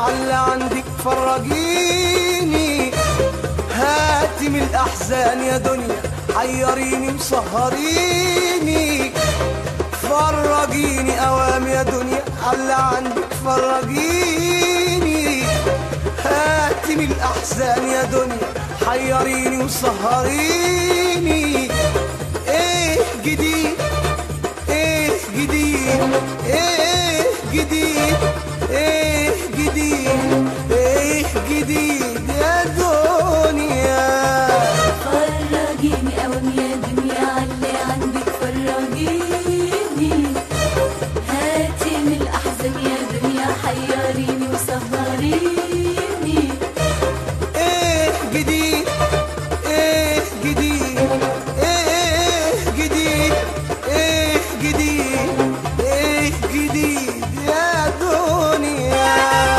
عاللي عندك فرجيني، هاتي من الأحزان يا دنيا حيريني مسهريني، فرجيني أوام يا دنيا عاللي عندك فرجيني، هاتي من الأحزان يا دنيا حيريني وسهريني. ايه جديد ايه جديد ايه جديد ايه جديد ايه جديد يا دنيا. فرجيني أوام يا دنيا عاللي عندك فرجيني، هاتي من الأحزان يا دنيا حيريني وسهريني. ايه جديد ايه جديد ايه جديد ايه جديد ايه جديد يا دنيا.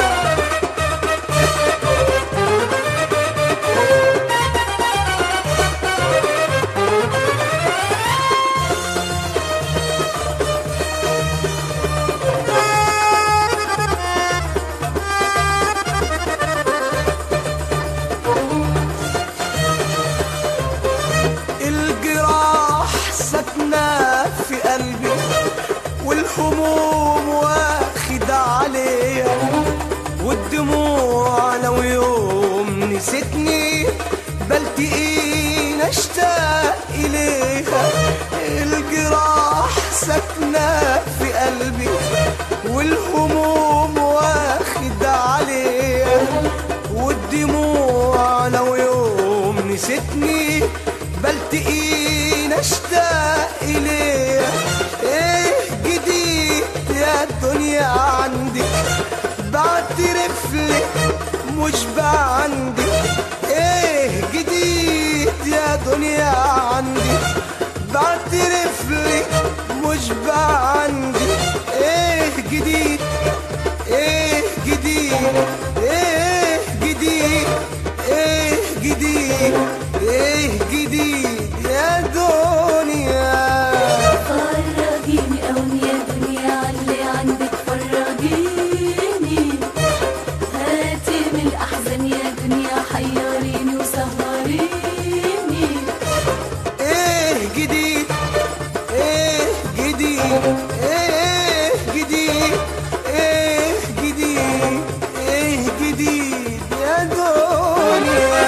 الجراح ساكنة في قلبي والهموم واخد عليا، والدموع لو يوم نسيتني بلتقين اشتاق اليها. الجراح ساكنة في قلبي والهموم واخد عليا، والدموع لو يوم نسيتني بلتقين اشتاق اليها. ايه جديد يا دنيا عندك بعترف لك مش بعندك، ايه جديد يا دنيا عندك بعترف لك مش بعندك. ايه جديد ايه جديد ايه جديد ايه جديد ايه جديد يا دنيا. فرجيني أوام يا دنيا عاللي عندك فرجيني، هاتي من الأحزان يا دنيا حيريني وسهريني. ايه جديد ايه جديد ايه جديد ايه جديد ايه جديد يا دنيا.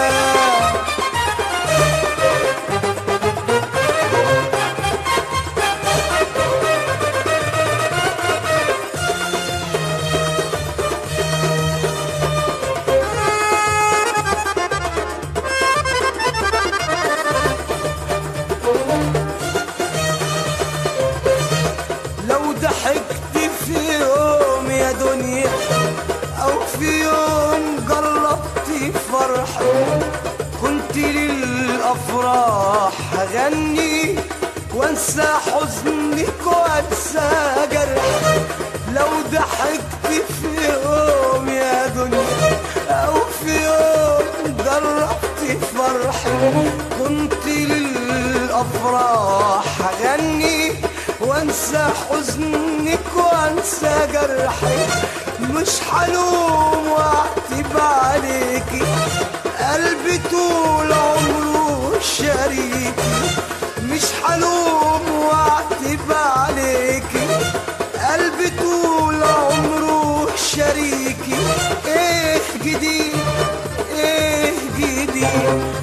لو ضحكت في يوم يا دنيا أو في يوم جربت فرح، كنت للأفراح هغني وانسى حزنك وانسى جرح. لو ضحكت في يوم يا دنيا أو في يوم جربت فرح، كنت للأفراح هغني وانسى حزنك وانسى جرحي. مش حلوم واعتب عليكي، قلبي طول عمره شريكي. مش حلوم واعتب عليكي، قلبي طول عمره شريكي. ايه جديد ايه جديد